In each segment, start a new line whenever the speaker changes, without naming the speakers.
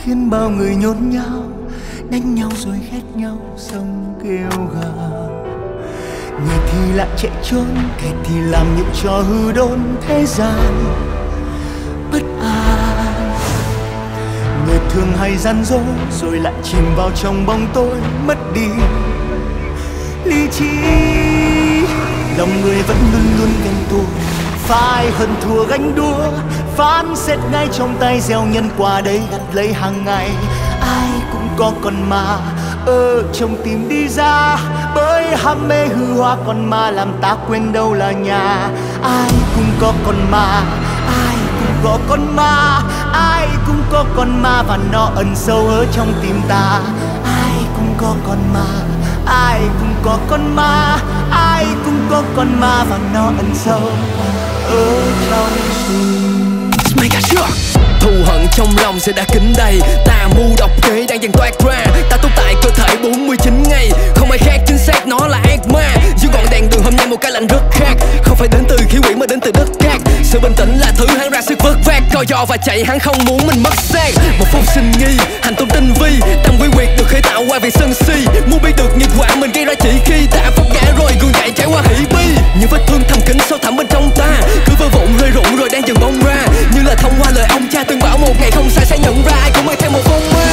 khiến bao người nhốn nháo, đánh nhau rồi ghét nhau xong kêu gào. Người thì lại chạy trốn, kẻ thì làm những trò hư đốn thế gian bất an. Người thường hay gian dối rồi lại chìm vào trong bóng tối, mất đi lý trí. Lòng người vẫn luôn luôn ganh tuông, phải hơn thua ganh đua, phán xét ngay trong tay gieo nhân quả đây gặt lấy hàng ngày. Ai cũng có con ma ở trong tim đi ra, bởi ham mê hư hoa con ma làm ta quên đâu là nhà. Ai cũng có con ma, ai cũng có con ma, ai cũng có con ma và nó ẩn sâu ở trong tim ta. Ai cũng có con ma, ai cũng có con ma, ai cũng có con ma và nó ẩn sâu ở trong tim.
Thù hận trong lòng sẽ đã kín đầy, tà mưu độc kế đang dần toát ra. Ta tồn tại cơ thể 49 ngày, không ai khác chính xác nó là ác ma. Dưới ngọn đèn đường hôm nay một cái lạnh rất khác, không phải đến từ khí quyển mà đến từ đất cát. Sự bình tĩnh là thứ hắn ra sức vớt vát, co giò và chạy hắn không muốn mình mất xác. Một phút sinh nghi, hành tung tinh vi, tâm quy quyệt được khởi tạo qua việc sân si. Muốn biết được nghiệp quả mình gây ra chỉ khi ta vấp ngã rồi gương dậy trải qua hỷ bi. Những vết thương thầm kín sâu thẳm bên trong ta, cứ vỡ vụn rơi rụng rồi đang dần bong ra. Như là thông qua lời ông cha từng bảo một ngày không sai sẽ nhận ra ai cũng mang theo một con ma.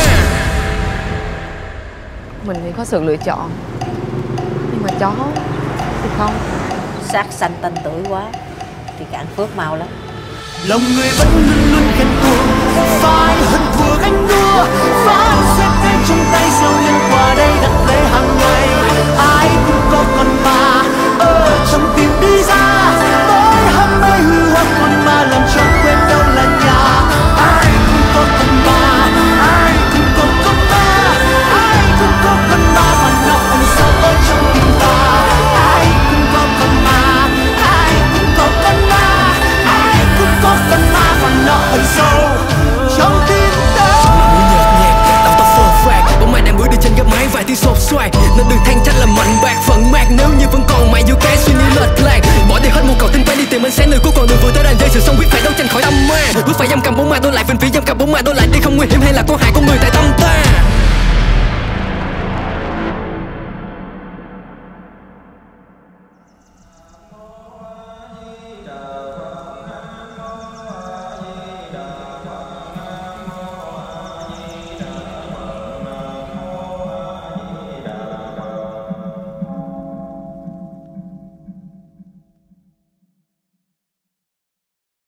Mình thì có sự lựa chọn, nhưng mà chó thì không.
Sát sanh tên tuổi quá thì cạn phước mau lắm.
Lòng người vẫn luôn luôn ghen tuông, phải hơn thua ganh đua, phán xét ngay trong tay gieo nhân quả đây đặt lấy hàng ngày. Ai cũng có con ma ở trong tim đi ra, bởi ham mê hư hoa con ma làm cho quên đâu là nhà. Ai cũng có con ma, ai cũng có con ma, ai cũng có con ma và nó ẩn sâu ở trong tim ta. Ai cũng có con ma, ai cũng có con ma, ai cũng có con ma và nó ẩn sâu trong tim ta.
Mũi nhợt nhạt, đầu tóc phơ phạc, bóng mai đang bước đi trên gấp mái vài tiếng xột xoạc. Nên đừng than trách làm mạnh bạc phận mạc, nếu như vẫn còn mày vô cái suy nghĩ lệch lạc. Bỏ đi hết một cầu tinh phải đi tìm ánh sáng, nơi cuối con đường vừa tới đàn rơi sự sống quyết phải đấu tranh khỏi tâm ma. Bước phải giam cầm bóng ma đôi lại, vinh vĩ giam cầm bóng ma đôi lại đi, không nguy hiểm hay là con hại con người tại tâm ta.